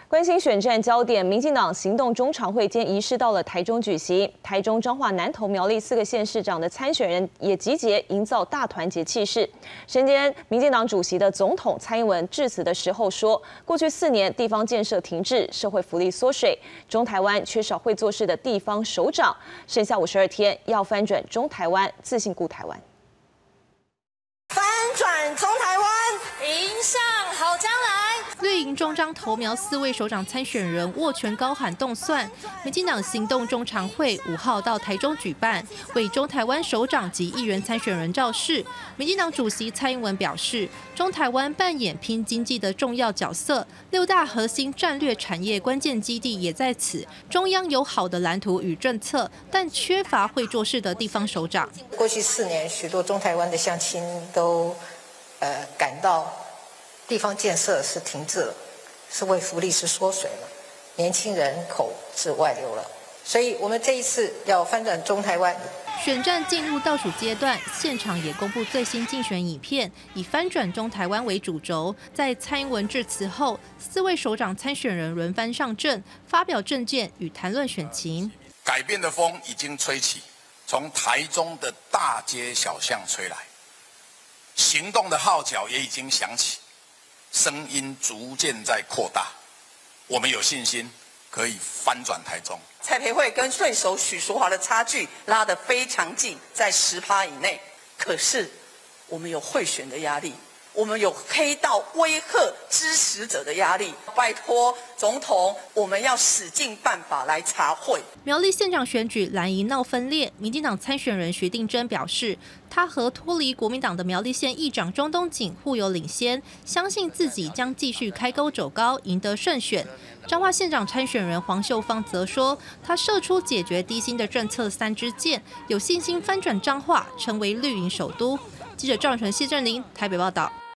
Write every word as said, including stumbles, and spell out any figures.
关心选战焦点，民进党行动中常会今移师到了台中举行。台中、彰化、南投、苗栗四个县市长的参选人也集结，营造大团结气势。身兼民进党主席的总统蔡英文致辞的时候说，过去四年地方建设停滞，社会福利缩水，中台湾缺少会做事的地方首长，剩下五十二天要翻转中台湾，自信顾台湾。 翻转中台湾，迎向好将来。 绿营中彰投苗四位首长参选人握拳高喊动算，民进党行动中常会五号到台中举办，为中台湾首长及议员参选人造势。民进党主席蔡英文表示，中台湾扮演拼经济的重要角色，六大核心战略产业关键基地也在此。中央有好的蓝图与政策，但缺乏会做事的地方首长。 过去四年，许多中台湾的乡亲都呃感到。地方建设是停滞了，社会福利是缩水了，年轻人口是外流了，所以我们这一次要翻转中台湾。 选战进入倒数阶段，现场也公布最新竞选影片，以翻转中台湾为主轴。在蔡英文致辞后，四位首长参选人轮番上阵，发表政见与谈论选情。 改变的风已经吹起，从台中的大街小巷吹来，行动的号角也已经响起。声音逐渐在扩大，我们有信心可以翻转台中。 蔡培慧跟对手许淑华的差距拉得非常近，在十趴以内。可是我们有贿选的压力，我们有黑道威吓支持者的压力。拜托总统，我们要使尽办法来查贿。 苗栗县长选举蓝营闹分裂，民进党参选人徐定珍表示，他和脱离国民党的苗栗县议长庄东锦互有领先，相信自己将继续开沟走高，赢得胜选。彰化县长参选人黄秀芳则说，他射出解决低薪的政策三支箭，有信心翻转彰化，成为绿营首都。记者赵永纯、谢振林台北报道。